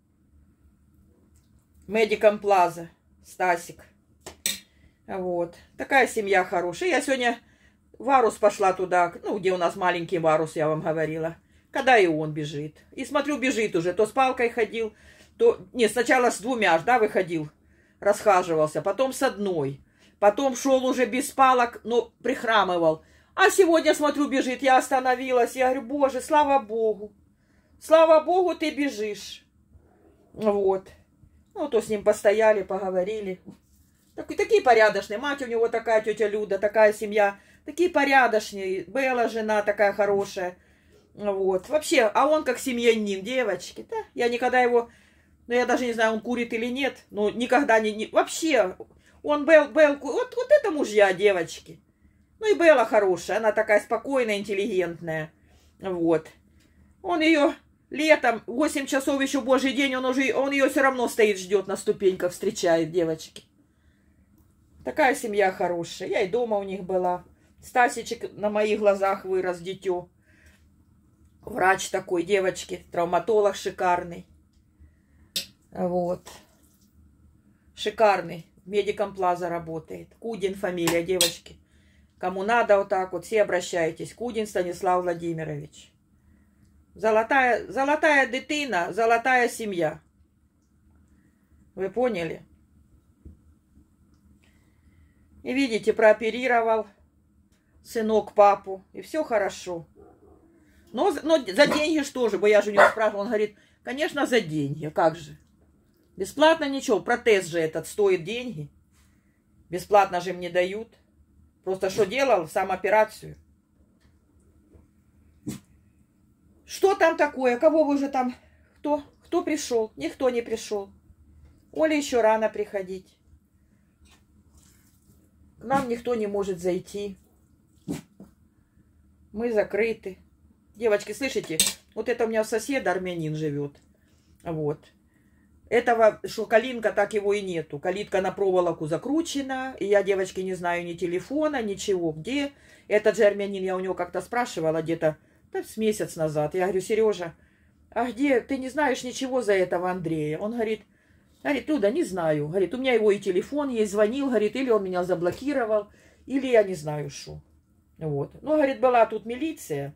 Медикам Плаза. Стасик. Вот. Такая семья хорошая. Я сегодня в Арус пошла туда, ну, где у нас маленький Варус, я вам говорила. Когда и он бежит. И смотрю, бежит уже. То с палкой ходил, то... Не, сначала с двумя, да, выходил. Расхаживался. Потом с одной. Потом шел уже без палок, но прихрамывал. А сегодня, смотрю, бежит. Я остановилась. Я говорю, боже, слава Богу. Слава Богу, ты бежишь. Вот. Ну, то с ним постояли, поговорили. Такие порядочные. Мать у него такая, тетя Люда, такая семья. Такие порядочные. Белла, жена такая хорошая. Вот. Вообще, а он как семьянин, девочки. Да? Я никогда его... Ну, я даже не знаю, он курит или нет. Но никогда не... Вообще, он вот это мужья, девочки. Ну, и Белла хорошая. Она такая спокойная, интеллигентная. Вот. Он ее... Летом, 8 часов еще Божий день, он ее все равно стоит, ждет на ступеньках, встречает, девочки. Такая семья хорошая. Я и дома у них была. Стасичек на моих глазах вырос, дитё. Врач такой, девочки, травматолог шикарный. Вот. Шикарный. Медикам Плаза работает. Кудин фамилия, девочки. Кому надо вот так вот, все обращайтесь. Кудин Станислав Владимирович. Золотая дитина, золотая семья. Вы поняли? И видите, прооперировал сынок папу. И все хорошо. Но за деньги что же? Бо я же у него спрашивала. Он говорит, конечно, за деньги. Как же? Бесплатно ничего. Протез же этот стоит деньги. Бесплатно же мне дают. Просто что делал? Сам операцию. Что там такое? Кого вы уже там? Кто пришел? Никто не пришел. Оле еще рано приходить. К нам никто не может зайти. Мы закрыты. Девочки, слышите? Вот это у меня соседа армянин живет. Вот. Этого, что калинка, так его и нету. Калитка на проволоку закручена. И я, девочки, не знаю ни телефона, ничего. Где? Этот же армянин, я у него как-то спрашивала где-то. Да, с месяц назад. Я говорю, Сережа, а где? Ты не знаешь ничего за этого Андрея? Он говорит, Люда, не знаю. Говорит, у меня его и телефон есть, звонил, говорит, или он меня заблокировал, или я не знаю что. Вот. Ну, говорит, была тут милиция.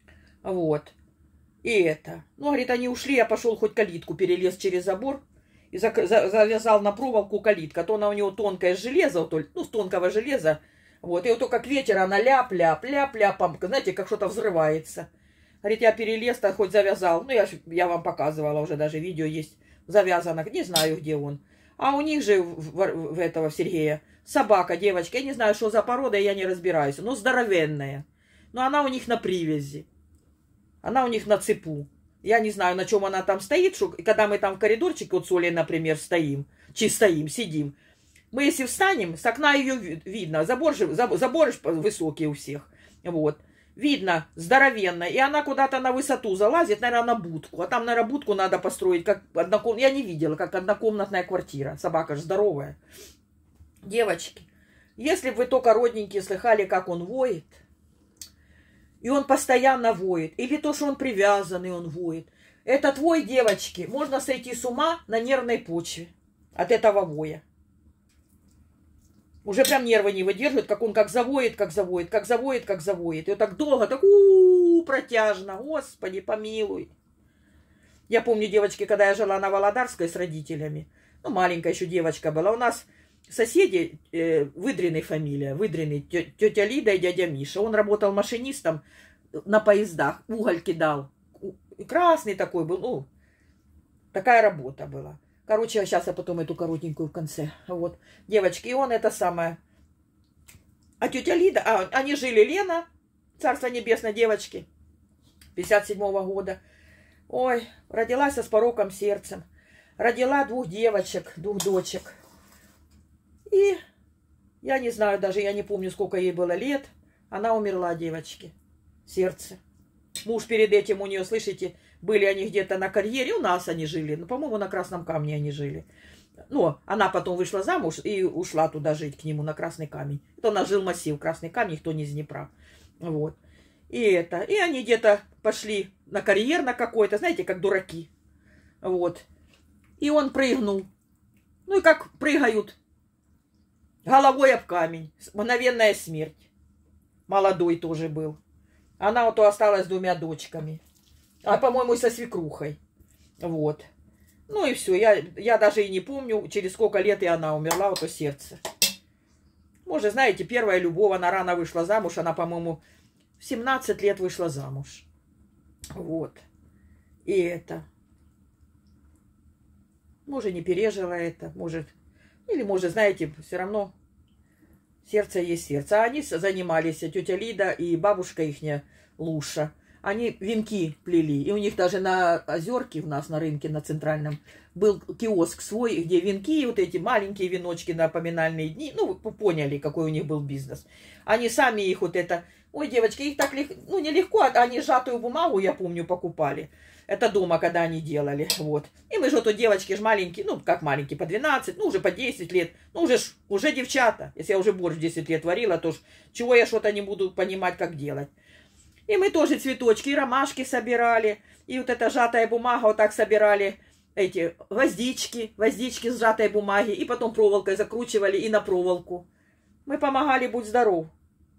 Вот. И это. Ну, говорит, они ушли, я пошел хоть калитку, перелез через забор. И и завязал на проволоку калитка. То она у него тонкое железо, ну, с тонкого железа. Вот, и вот то, как ветер, она ляп-ляп, ляп-ляп, знаете, как что-то взрывается. Говорит, я перелез, то хоть завязал. Ну, я вам показывала, уже даже видео есть завязано. Не знаю, где он. А у них же, в этого, в Сергея, собака, девочка. Я не знаю, что за порода, я не разбираюсь. Но здоровенная. Но она у них на привязи. Она у них на цепу. Я не знаю, на чем она там стоит. Что, когда мы там в коридорчике вот с Олей, например, сидим. Мы если встанем, с окна ее видно. Забор высокий у всех. Вот. Видно, здоровенно. И она куда-то на высоту залазит, наверное, на будку. А там, наверное, будку надо построить, как я не видела, как однокомнатная квартира. Собака же здоровая. Девочки, если бы вы только родненькие слыхали, как он воет, и он постоянно воет, или то, что он привязанный, он воет. Этот вой, девочки, можно сойти с ума на нервной почве от этого воя. Уже прям нервы не выдерживают, как он как завоет. И вот так долго, так протяжно. Господи, помилуй. Я помню, девочки, когда я жила на Володарской с родителями, ну, маленькая еще девочка была, у нас соседи, Выдриной фамилия, Выдриной, тетя Лида и дядя Миша. Он работал машинистом на поездах, уголь кидал. Красный такой был, ну, такая работа была. Короче, сейчас я потом эту коротенькую в конце. Вот. Девочки, и он это самое. А тетя Лида, они жили, Лена, царство небесное, девочки, 57-го года. Ой, родилась с пороком сердцем. Родила 2 девочек, 2 дочек. И я не знаю даже, я не помню, сколько ей было лет. Она умерла, девочки. Сердце. Муж перед этим у нее, слышите, были они где-то на карьере, у нас они жили. Ну, по-моему, на Красном Камне они жили. Ну, она потом вышла замуж и ушла туда жить к нему на Красный Камень. Это у нас жил массив Красный Камень, никто не из Днепра. Вот. И они где-то пошли на карьер на какой-то, знаете, как дураки. Вот. И он прыгнул. Ну и как прыгают. Головой об камень. Мгновенная смерть. Молодой тоже был. Она вот осталась с 2 дочками. А, по-моему, и со свекрухой. Вот. Ну и все. Я даже и не помню, через сколько лет и она умерла, вот то сердце. Может, знаете, первая любовь, она рано вышла замуж. Она, по-моему, в 17 лет вышла замуж. Вот. И это. Может, не пережила это. Может. Или, может, знаете, все равно сердце есть сердце. А они занимались, тетя Лида и бабушка ихняя Луша. Они венки плели. И у них даже на Озерке у нас на рынке, на центральном, был киоск свой, где венки, вот эти маленькие веночки на поминальные дни. Ну, вы поняли, какой у них был бизнес. Они сами их вот это... Ой, девочки, их так легко... Ну, нелегко, они сжатую бумагу, я помню, покупали. Это дома, когда они делали, вот. И мы же, вот девочки ж маленькие, ну, как маленькие, по 12, ну, уже по 10 лет. Ну, уже девчата. Если я уже борщ 10 лет варила, то ж чего я что-то не буду понимать, как делать. И мы тоже цветочки и ромашки собирали. И вот эта сжатая бумага, вот так собирали эти гвоздички с сжатой бумаги. И потом проволокой закручивали и на проволоку. Мы помогали, будь здоров.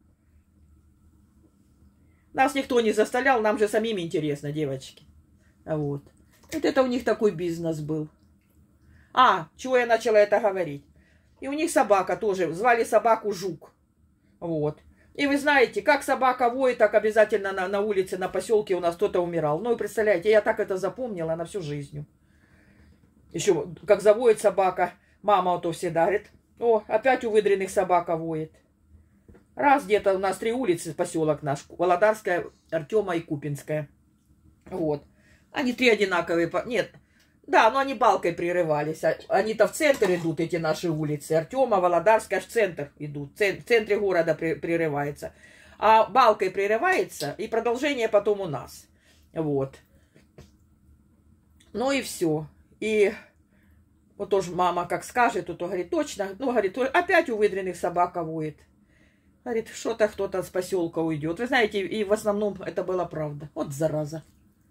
Нас никто не заставлял, нам же самим интересно, девочки. Вот. Вот это у них такой бизнес был. Чего я начала это говорить? И у них собака тоже, звали собаку Жук. Вот. И вы знаете, как собака воет, так обязательно на улице, на поселке у нас кто-то умирал. Ну, и представляете, я так это запомнила на всю жизнь. Еще, как завоет собака, мама вот то всегда говорит, опять у выдренных собака воет. Раз где-то у нас 3 улицы, поселок наш, Володарская, Артема и Купинская. Вот. Они 3 одинаковые, нет, да, но они балкой прерывались. Они-то в центр идут, эти наши улицы. Артема, Володарская, аж в центр идут. В центре города прерывается. А балкой прерывается, и продолжение потом у нас. Вот. Ну и все. И вот тоже мама как скажет, то говорит, точно. Ну, говорит, опять у выдренных собака воет. Говорит, что-то кто-то с поселка уйдет. Вы знаете, и в основном это была правда. Вот зараза.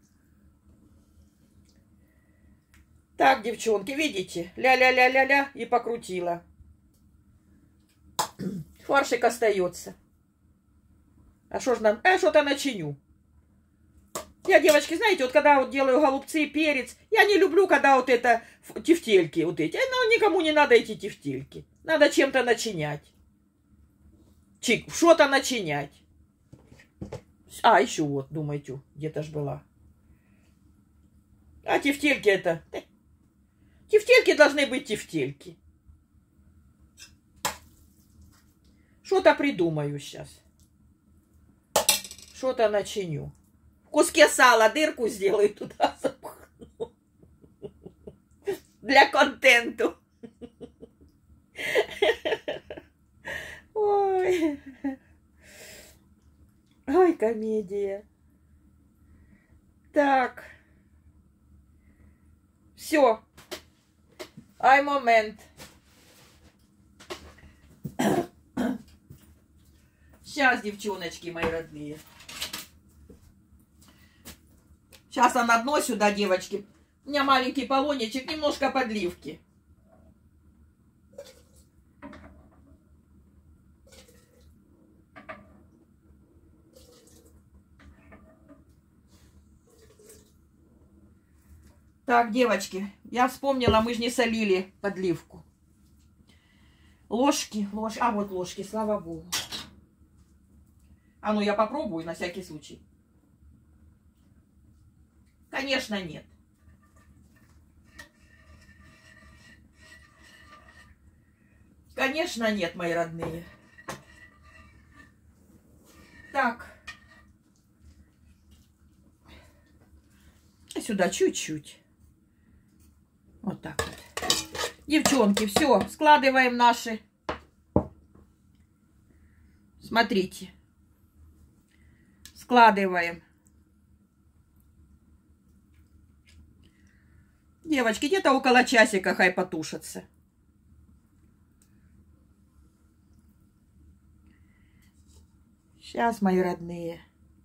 Так, девчонки, видите? Ля-ля-ля-ля-ля. И покрутила. Фаршик остается. А что ж нам? Что-то начиню. Я, девочки, знаете, вот когда вот делаю голубцы и перец, я не люблю, когда вот это тефтельки вот эти. Ну, никому не надо эти тефтельки. Надо чем-то начинять. Что-то начинять. А, еще вот, думаете, где-то ж была. А тефтельки это... Тефтельки должны быть тефтельки. Что-то придумаю сейчас. Что-то начиню. В куске сала дырку сделаю, туда запахну. Для контенту. Ой. Ой, комедия. Так. Все. Ай, момент. Сейчас, девчоночки мои родные. Сейчас а на дно сюда, девочки. У меня маленький полонечек, немножко подливки. Так, девочки, я вспомнила, мы же не солили подливку. Ложки. А вот ложки, слава богу. А ну я попробую на всякий случай. Конечно, нет. Конечно, нет, мои родные. Так. Сюда чуть-чуть. Вот так вот. Девчонки, все, складываем наши. Смотрите. Складываем. Девочки, где-то около часика хай потушатся. Сейчас, мои родные.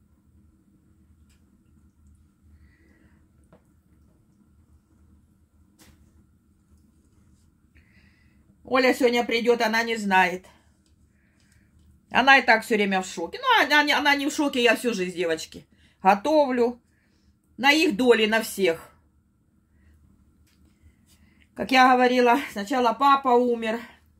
Оля сегодня придет, она не знает. Она и так все время в шоке. Ну, она не в шоке, я всю жизнь, девочки. Готовлю. На их доли, на всех. Как я говорила, сначала папа умер.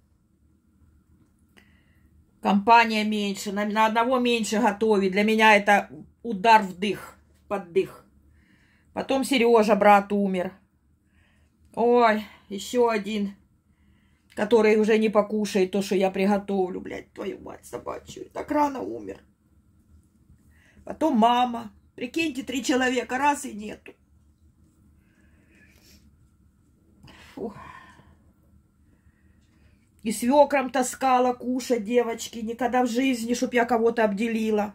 Компания меньше. На одного меньше готовит. Для меня это удар в дых. Под дых. Потом Сережа, брат, умер. Ой, еще один. Который уже не покушает то, что я приготовлю. Блядь, твою мать собачью. Так рано умер. Потом мама. Прикиньте, 3 человека. Раз и нету. Фу. И свекром таскала кушать, девочки. Никогда в жизни, чтоб я кого-то обделила.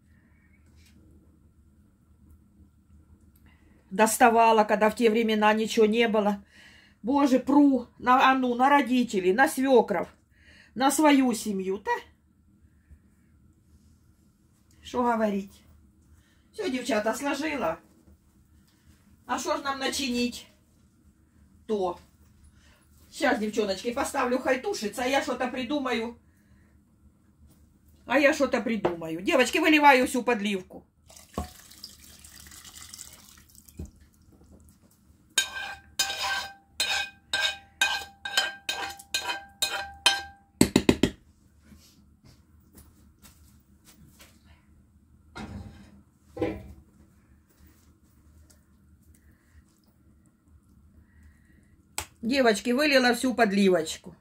Доставала, когда в те времена ничего не было. Боже, пру на родителей, на свекров, на свою семью-то. Что говорить? Все, девчата, сложила. А что ж нам начинить? То. Сейчас, девчоночки, поставлю хай тушиться, а я что-то придумаю. Девочки, выливаю всю подливку. Девочки, вылила всю подливочку.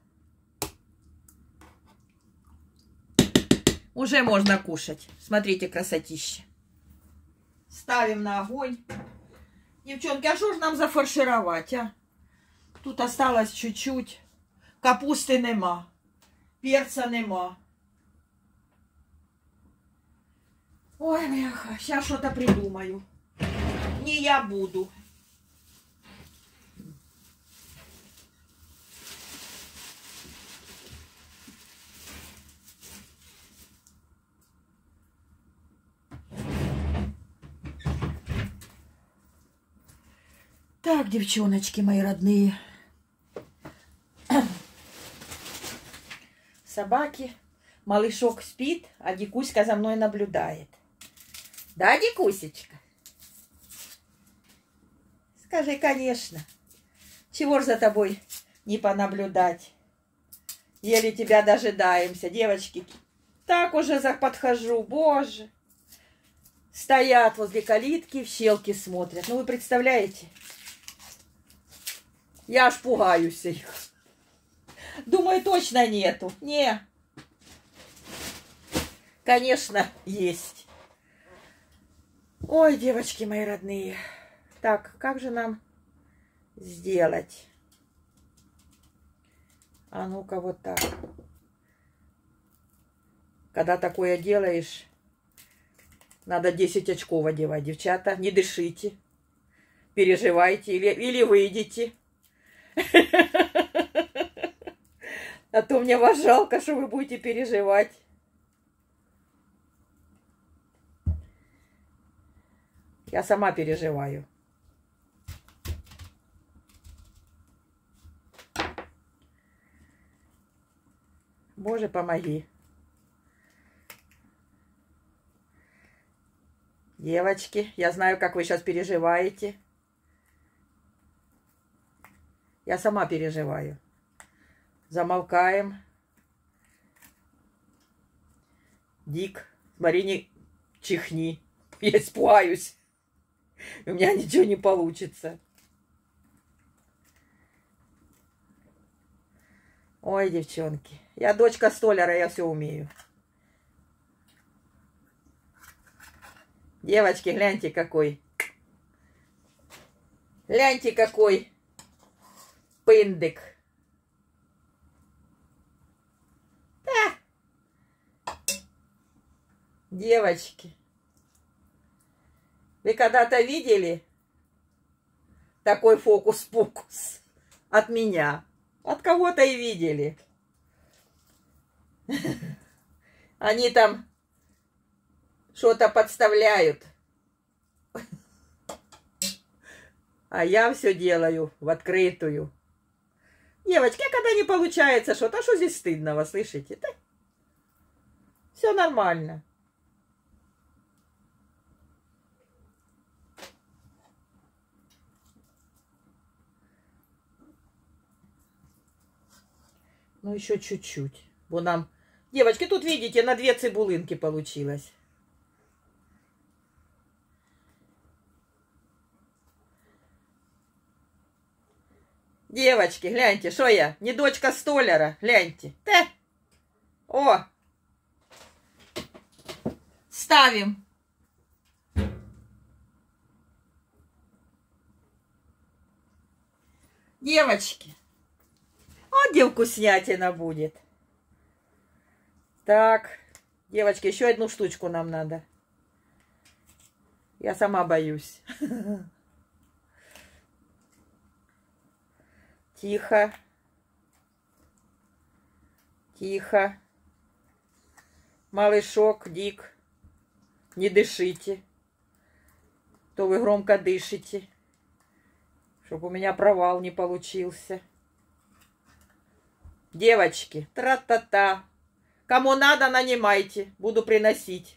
Уже можно кушать. Смотрите, красотища. Ставим на огонь. Девчонки, а что же нам зафаршировать, а? Тут осталось чуть-чуть. Капусты нема. Перца нема. Ой, бляха, сейчас что-то придумаю. Не я буду. Так, девчоночки мои родные. Собаки. Малышок спит, а Дикуська за мной наблюдает. Да, Дикусечка? Скажи, конечно. Чего ж за тобой не понаблюдать? Еле тебя дожидаемся, девочки. Так уже подхожу, боже. Стоят возле калитки, в щелки смотрят. Ну, вы представляете? Я аж пугаюсь их. Думаю, точно нету. Не. Конечно, есть. Ой, девочки мои родные. Так, как же нам сделать? А ну-ка вот так. Когда такое делаешь, надо 10 очков одевать. Девчата, не дышите. Переживайте или выйдите. А то мне вас жалко, что вы будете переживать. Я сама переживаю. Боже, помоги. Девочки, я знаю, как вы сейчас переживаете. Я сама переживаю. Замолкаем. Дик, смотри, не чихни. Я испугаюсь. У меня ничего не получится. Ой, девчонки. Я дочка столяра, я все умею. Девочки, гляньте какой. Гляньте какой пындык. Да. Девочки. Вы когда-то видели такой фокус-покус от меня? От кого-то и видели. Они там что-то подставляют. А я все делаю в открытую. Девочки, а когда не получается что-то, а что здесь стыдного, слышите? Да? Все нормально. Ну, еще чуть-чуть. Вон нам... Девочки, тут, видите, на 2 цибулинки получилось. Девочки, гляньте, что я? Не дочка столяра, гляньте. Да. О! Ставим. Девочки. Вот где вкуснятина будет. Так, девочки, еще одну штучку нам надо. Я сама боюсь. Тихо. Тихо. Малышок, Дик, не дышите. То вы громко дышите. Чтобы у меня провал не получился. Девочки, тра-та-та. Кому надо, нанимайте. Буду приносить.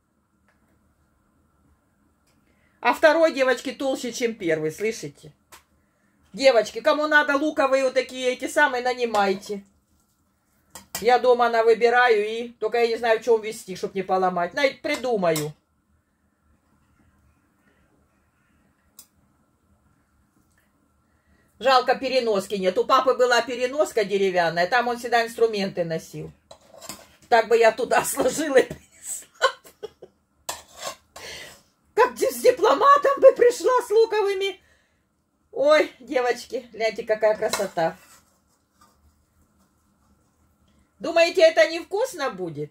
А второй, девочки, толще, чем первый, слышите? Девочки, кому надо луковые вот такие, эти самые, нанимайте. Я дома выбираю и только я не знаю, в чем вести, чтобы не поломать. Придумаю. Жалко, переноски нет. У папы была переноска деревянная, там он всегда инструменты носил. Так бы я туда сложила и принесла. Как с дипломатом бы пришла с луковыми. Ой, девочки, гляньте, какая красота. Думаете, это невкусно будет?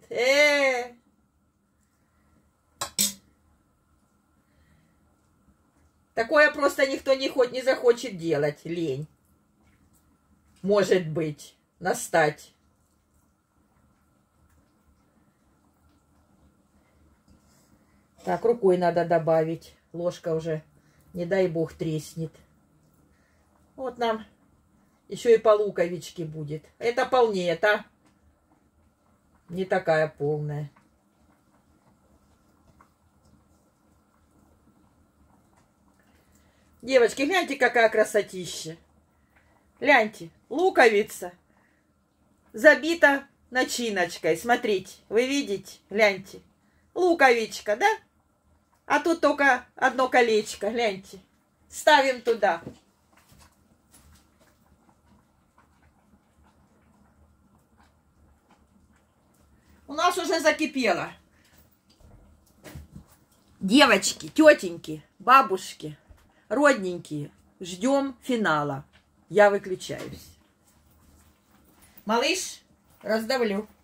Такое просто никто не захочет делать. Лень. Может быть. Настать. Так, рукой надо добавить. Ложка уже, не дай бог, треснет. Вот нам еще и по луковичке будет. Это полнее, а не такая полная. Девочки, гляньте, какая красотища. Гляньте, луковица забита начиночкой. Смотрите, вы видите? Гляньте. Луковичка, да? А тут только одно колечко, гляньте. Ставим туда. У нас уже закипело. Девочки, тетеньки, бабушки, родненькие, ждем финала. Я выключаюсь. Малыш, раздавлю.